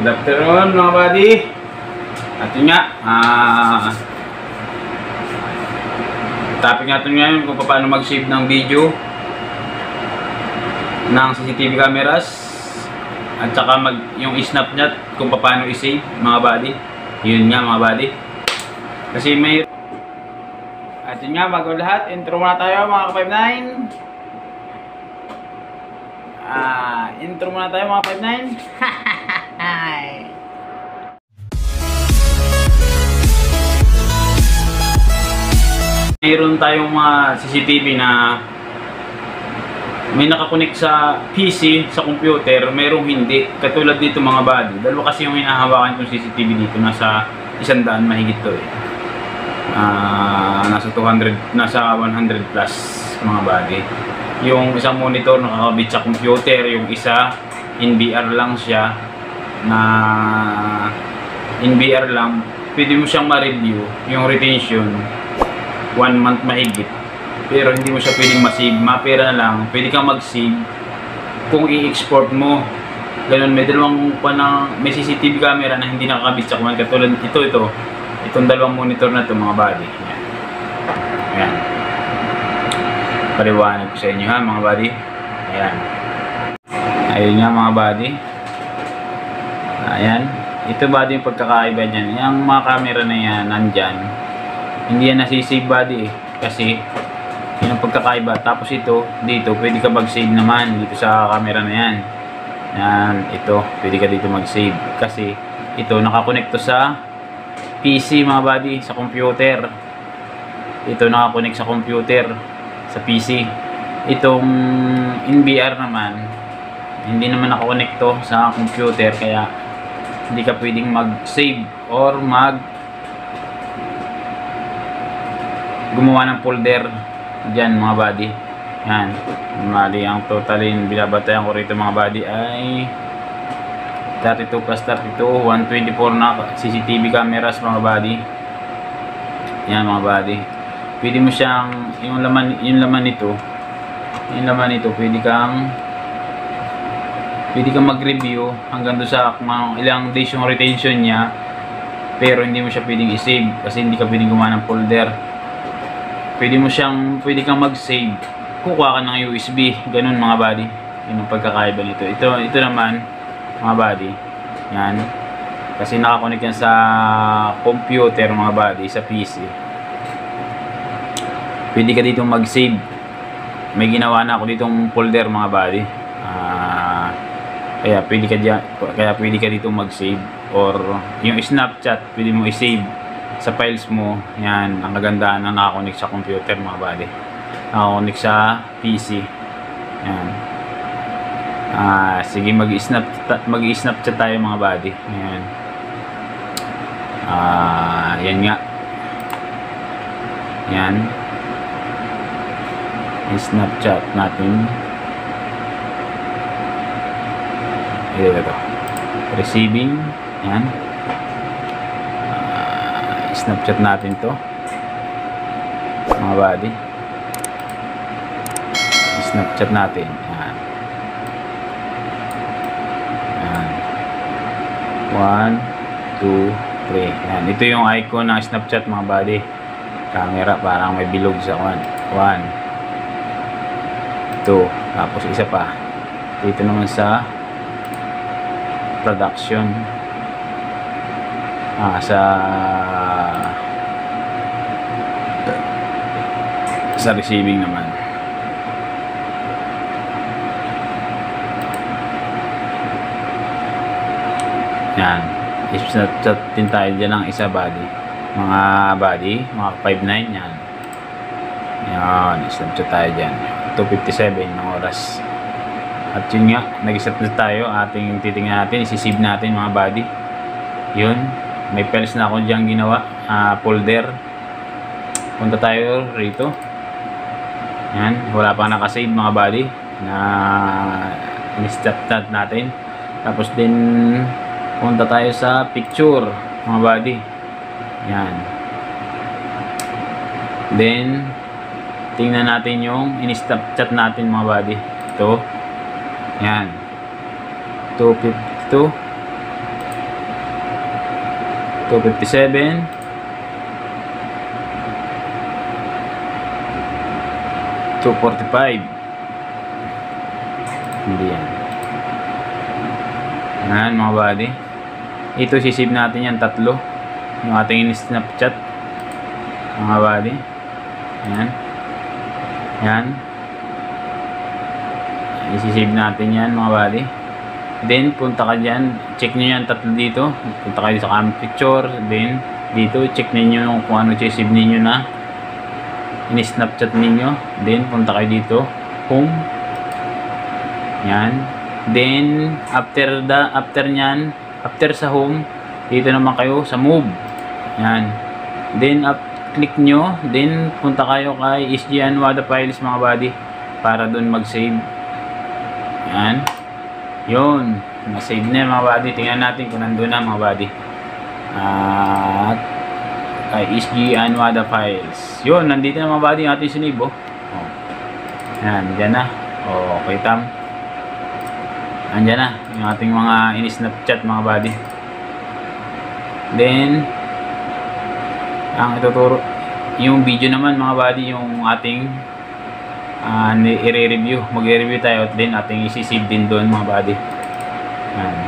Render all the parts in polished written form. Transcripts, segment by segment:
Good afternoon mga buddy. At yun nga, topic natin ngayon kung paano mag-save ng video ng CCTV cameras at saka yung Snapchat kung paano i-save mga buddy. Yun nga mga buddy. Kasi may at yun nga, bago lahat, intro muna tayo mga ka-59. Intro muna tayo mga 59. Mayroon tayong mga CCTV na may nakakonect sa PC, sa computer, mayroong hindi. Katulad dito mga buddy. Dalawa kasi yung hinahawakan kong CCTV dito. Nasa 100 mahigit to eh. Nasa 200, nasa 100 plus mga buddy. Yung isang monitor nakakabit sa computer, yung isa NVR lang siya na NVR lang. Pwede mo siyang ma-review yung retention 1 month mahigit, pero hindi mo siya pwedeng ma-save. Mapera na lang, pwede kang mag-save kung i-export mo. Ganun, may dalawang may CCTV camera na hindi nakakabit sa command. Katulad itong dalawang monitor na ito mga buddy. Ayan. Paliwanag ko sa inyo ha mga buddy. Ayan. Ayun nga mga buddy. Ayan. Ito buddy yung pagkakaiba dyan. Yung mga camera na yan nandyan, hindi yan nasisave buddy eh. Kasi yun ang pagkakaiba. Tapos ito, dito pwede ka mag-save naman dito sa camera na yan. Yan, ito pwede ka dito mag-save. Kasi ito nakakonect to sa PC mga buddy, sa computer. Ito nakakonect sa computer, sa PC. Itong NVR naman, hindi naman nakakonect to sa computer, kaya hindi ka pwedeng mag-save or gumawa ng folder dyan mga buddy. Yan, mali ang totalin binabatayan ko rito mga buddy ay 32 plus 32, 124 na CCTV cameras mga buddy. Yan mga buddy. Pwede mo siyang yung laman nito pwede kang mag-review hanggang doon sa kung ilang days yung retention niya, pero hindi mo siya pwedeng i-save kasi hindi ka pwedeng gumawa ng folder. Pwede kang mag-save, kukuha ka ng USB, ganun mga buddy. Yun ang pagkakaiba nito. Ito naman mga buddy, yan, kasi nakakonect yan sa computer mga buddy, sa PC. Pwede ka dito mag-save. May ginawa na ako ditong folder mga buddy. Kaya pwede ka dito mag-save, or yung Snapchat pwede mo i-save sa files mo. Yan ang kagandahan na nakakonect sa computer mga buddy, nakakonect sa PC. Yan. Sige, mag-Snapchat tayo mga buddy. Yan. Yan nga. Yan. Snapchat natin. Ito. Receiving. Yan. Snapchat natin to mga buddy. Snapchat natin. Yan. Yan. 1, 2, 3. Yan. Ito yung icon ng Snapchat mga buddy. Camera, parang may bilog sa 1, 2, tapos isa pa dito naman sa production, sa receiving naman. Yan, i-Snapchat din tayo dyan ng isa buddy, mga buddy, mga 59. Yan, yan, i-Snapchat tayo dyan 2:57 ng oras. At yun nga, nag-Snapchat tayo. Ating titingnan natin, isi-save natin mga buddy. Yun, may files na ako dyan ginawa, folder. Punta tayo rito. Yan, wala pa nakasave mga buddy na i-Snapchat natin. Tapos din punta tayo sa picture mga buddy. Yan. Then tingnan natin yung in-Snapchat natin mga buddy. Ito. Yan. 252. 257. 245. Hindi yan. Ayan mga buddy. Ito sisave natin yan, tatlo. Yung ating Snapchat mga buddy. Ayan. Ayan. Isisave natin yan mga buddy. Then punta ka dyan, check nyo yan tatlo dito. Punta kayo sa cam picture. Then dito check ninyo kung ano sisave ninyo na in-Snapchat ninyo. Then punta kayo dito, home. Yan. Then after nyan, after sa home, dito naman kayo sa move. Yan. Then click nyo, then punta kayo kay SG Anwada Files mga buddy para dun mag-save. Yan. Yun, na-save na mga buddy. Tingnan natin kung nandun na mga buddy. At kay SG Anwada Files. Yun, nandito na mga buddy yung ating sinave. Oh. Yan, dyan na. Okay, tam. Andyan na yung ating mga in-Snapchat mga buddy. Then ang ituturo yung video naman mga buddy, yung ating i-review. Mag-review tayo at then ating isi-save din doon mga buddy. Yan.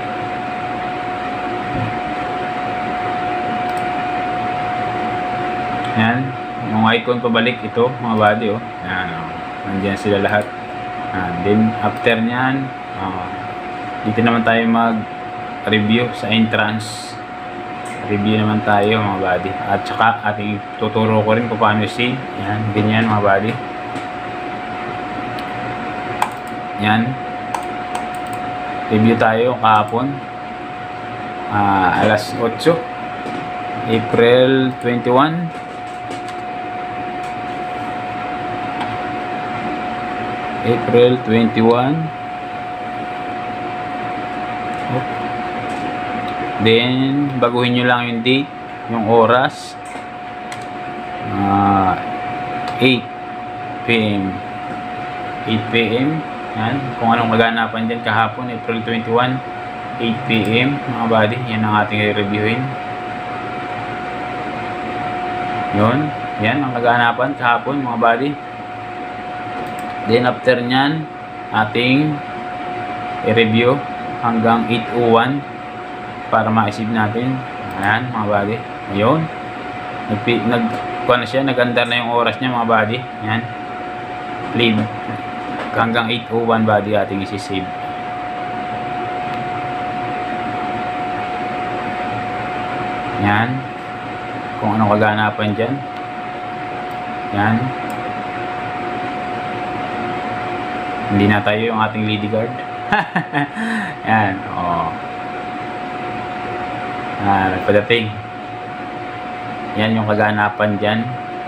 Yan. Yung icon pabalik ito mga buddy. Oh. Yan. Oh. Nandiyan sila lahat. Yan. Then after nyan, dito naman tayo mag-review sa entrance. Review naman tayo mga buddy. At saka ating tuturo ko rin kung paano i-save. Yan. Ganyan mga buddy. Yan. Review tayo kahapon. Alas 8. April 21. April 21. Then baguhin nyo lang yung date, yung oras. 8 PM 8 PM. Yan, kung anong kaganapan dyan kahapon, April 21, 8 PM mga buddy. Yan ang ating i-reviewin. Yun, yan ang kaganapan kahapon mga buddy. Then after nyan, ating i-review hanggang 8:01 para ma-save natin. Ayan mga buddy. Ayun. Kuha na siya. Naganda na yung oras niya mga buddy. Ayan. Play. Hanggang 8:01 buddy ating isi-save. Ayan. Kung anong kaganapan dyan. Ayan. Hindi na tayo yung ating lady guard. Ayan. Oh. Nagpadating. Yan yung kaganapan dyan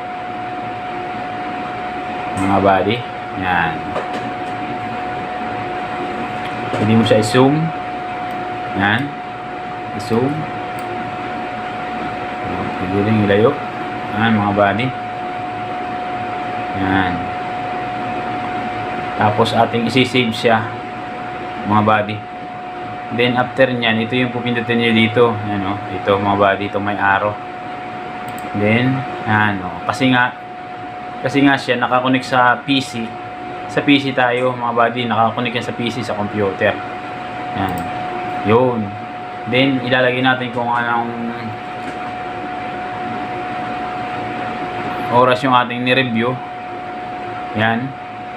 mga buddy. Yan. Pwede mo siya i-zoom. Yan. I-zoom. Pwede rin ilayo. Yan mga buddy. Yan. Tapos ating isi-save siya mga buddy. Then after nyan, ito yung pupindutin nyo dito. Yan o. Ito mga buddy. Ito may arrow. Then, yan o. Kasi nga siya nakakonek sa PC. Sa PC tayo mga buddy. Nakakonek yan sa PC, sa computer. Yan. Yun. Then, ilalagay natin kung anong oras yung ating ni-review. Yan.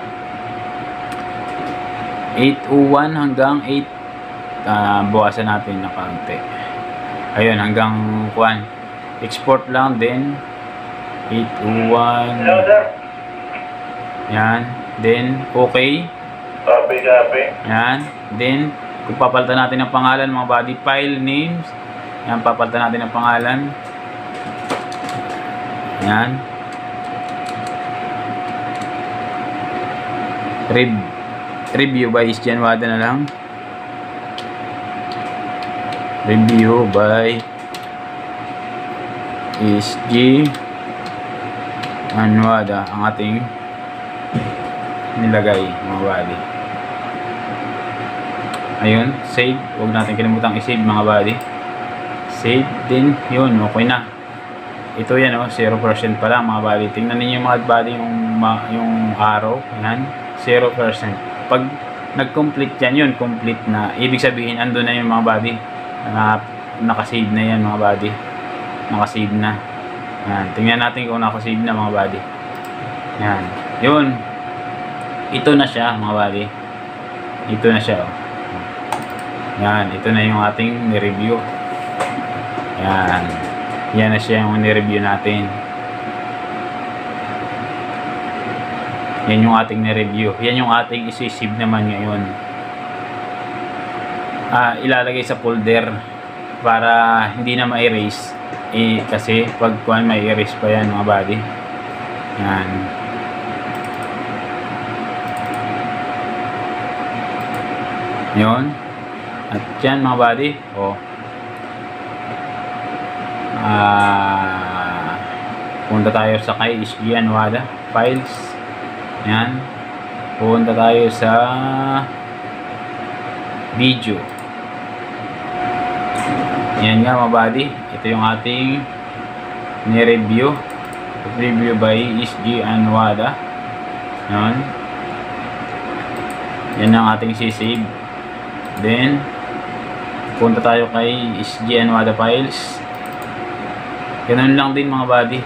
8:01 hanggang 8. Bawasan natin na kaunti. Ayun, hanggang kuan. Export lang din. 8:01. Yan. Then, okay. Copy. Yan. Then, kung papalitan natin ng pangalan, mga body file names. Yan, papalitan natin ng pangalan. Yan. Review by SG Anwada na lang. Review by SG Anwada ang ating nilagay mga buddy. Ayun, save. Huwag natin kalimutang i-save mga buddy. Save. Then, yun, okay na. Ito yan, 0% pa lang mga buddy. Tingnan ninyo mga buddy yung arrow. Yan, 0%. Pag nag-complete yan, yun, complete na. Ibig sabihin, ando na yung mga buddy. Nakasave na yan mga buddy. Nakasave na. Yan, tingnan natin kung nakasave na mga buddy. Yan, yun. Ito na siya mga buddy. Ito na siya. Yan, ito na yung ating ni-review. Yan. Yan na siya yung ni-review natin. Yan yung ating ni-review. Yan yung ating isi-save naman ngayon. Ilalagay sa folder para hindi na ma-erase. Kasi pag may erase pa yan mga buddy. Yan. Yun. At yan mga buddy. Punta tayo sa kay SG Anwada files. Yan. Punta tayo sa video. Yan nga mga buddy. Ito yung ating ni-review. Review by SG Anwada. Yan. Yan ang ating sisave. Then punta tayo kay SG Anwada files. Ganun lang din mga buddy.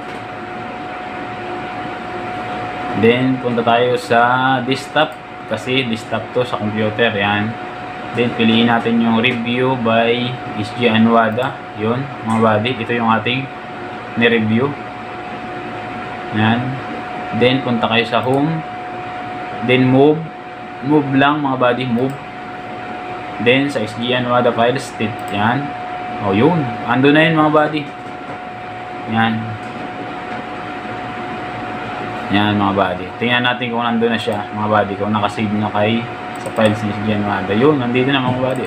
Then punta tayo sa desktop kasi desktop to sa computer. Yan. Then piliin natin yung review by SG Anwada. Yun mga buddy. Ito yung ating ni-review. Yan. Then punta kayo sa home. Then move. Move lang mga buddy. Move. Then sa SG Anwada files state. Yan. Yun. Ando na yun mga buddy. Yan. Yan mga buddy. Tingnan natin kung nandun na siya mga buddy. Kung nakasave na kay sa files ni SG Anwada. Yun. Nandito na mga buddy.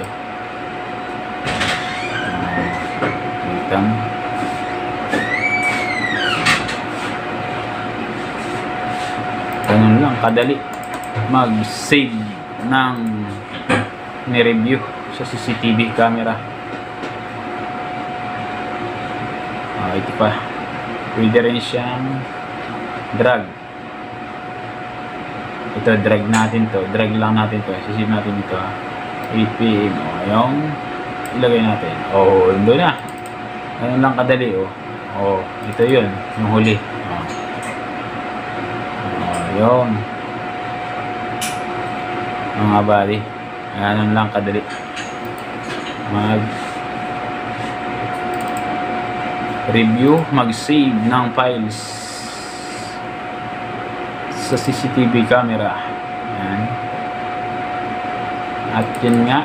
Ganun lang. Kadali mag-save ng ni-review sa CCTV camera. Ito pa. Pwede rin siyang drag. Ito, drag natin to. Drag lang natin to. Sisip natin ito. 8 PM. Yung ilagay natin. Ito na. Ganun lang kadali. Ito yun. Yung huli. Yun. Mga buddy. Ganun lang kadali. Review, mag-save ng files sa CCTV camera. Yan. At yun nga.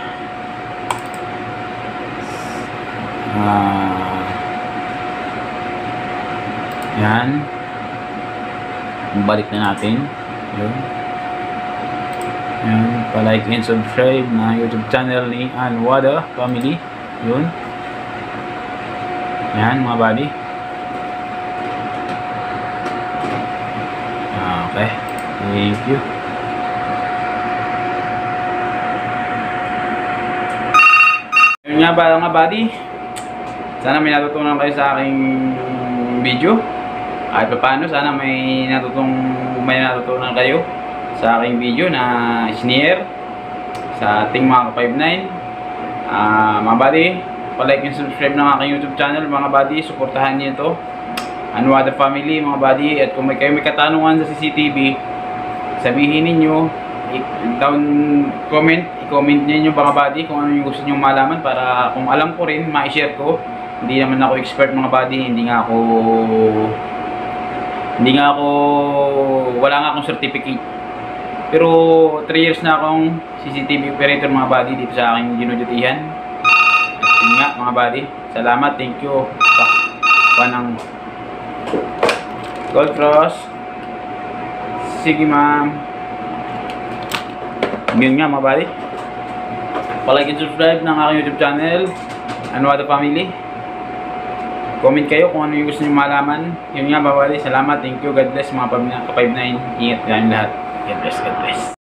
Yan. Balik na natin. Yun. Yan. Pa-like and subscribe na YouTube channel ni Anwada Family. Yun. Yan mga buddy. Okay. Thank you. Yun nga ba mga buddy. Sana may natutunan kayo sa aking video. At paano sana may natutunan kayo sa aking video na snare sa ating mga ka-59. Mga buddy, pa-like and subscribe ng aking YouTube channel mga buddy. Suportahan niyo ito, Anwada Family mga buddy. At kung kayo may katanungan sa CCTV, sabihin ninyo, i-comment niyo mga buddy kung ano yung gusto niyo malaman para kung alam ko rin, ma-share ko. Hindi naman ako expert mga buddy, wala nga akong certificate. Pero 3 years na akong CCTV operator mga buddy dito sa aking dinudutihan. Yun nga mga buddy, salamat, thank you. Panang Gold Cross. Sige ma'am. Yun nga mga buddy, pa-like and subscribe ng aking YouTube channel Anwada Family. Comment kayo kung ano yung gusto nyo malaman. Yun nga mga buddy, salamat, thank you, God bless mga ka-59. Ingat kayong lahat. God bless, God bless.